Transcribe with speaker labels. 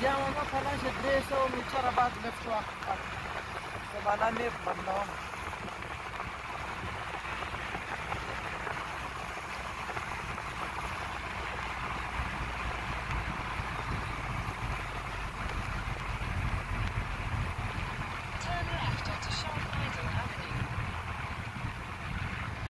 Speaker 1: بیا مثلا چې 300 میټره بعد لفټ واخلم زمانه مې بدلوم